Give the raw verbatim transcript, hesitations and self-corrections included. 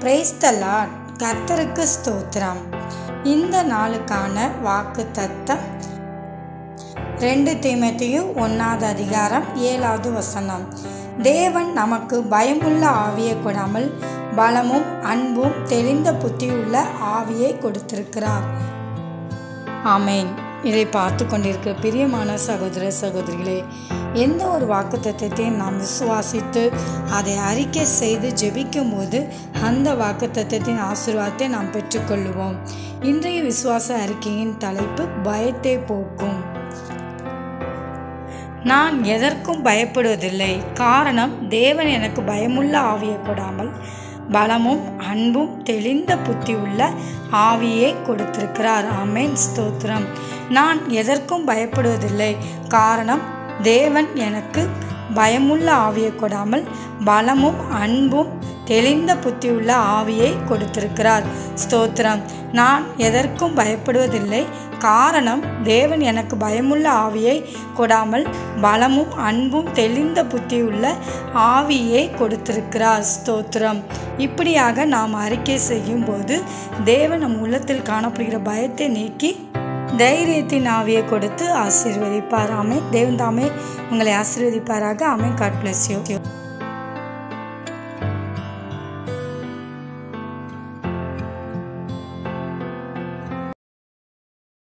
Praise the Lord. கர்த்தருக்கு ஸ்தோத்திரம். இந்த நாளுக்கான வாக்கு தத்தம் ரெண்டு தீமோத்தேயு ஒன்றாவது அதிகாரம் ஏழாவது வசனம். தேவன் நமக்கு பயமுள்ள ஆவியை கொடாமல் பலமும் அன்பும் தெளிந்த புத்தியுள்ள ஆவியை கொடுத்திருக்கிறார். ஆமேன். இதை பார்த்து கொண்டிருக்கிற பிரியமான சகோதர சகோதரிகளே, எந்த ஒரு வாக்கு தத்தத்தையும் நாம் விசுவாசித்து அதை அறிக்கை செய்து ஜெபிக்கும் போது அந்த வாக்கு தத்தத்தின் ஆசீர்வாதத்தை நாம் பெற்றுக்கொள்ளுவோம். இன்றைய விசுவாச அறிக்கையின் தலைப்பு பயத்தை போக்கும். நான் எதற்கும் பயப்படுவதில்லை, காரணம் தேவன் எனக்கு பயமுள்ள ஆவியை கொடாமல் பலமும் அன்பும் தெளிந்த புத்தி உள்ள ஆவியை கொடுத்திருக்கிறார். ஆமேன், ஸ்தோத்திரம். நான் எதற்கும் பயப்படுவதில்லை, காரணம் தேவன் எனக்கு பயமுள்ள ஆவியை கொடாமல் பலமும் அன்பும் தெளிந்த புத்தி உள்ள ஆவியை கொடுத்திருக்கிறார். ஸ்தோத்திரம். நான் எதற்கும் பயப்படுவதில்லை, காரணம் தேவன் எனக்கு பயமுள்ள ஆவியை கொடாமல் பலமும் அன்பும் தெளிந்த புத்தியுள்ள ஆவியை கொடுத்திருக்கிறார். ஸ்தோத்திரம். இப்படியாக நாம் அறிக்கை செய்யும் போது தேவன் நம் உள்ளத்தில் காணப்படுகிற பயத்தை நீக்கி தைரியத்தின் ஆவியை கொடுத்து ஆசீர்வதிப்பார். ஆமென். தேவன் தாமே உங்களை ஆசீர்வதிப்பாராக. ஆமென். God bless you.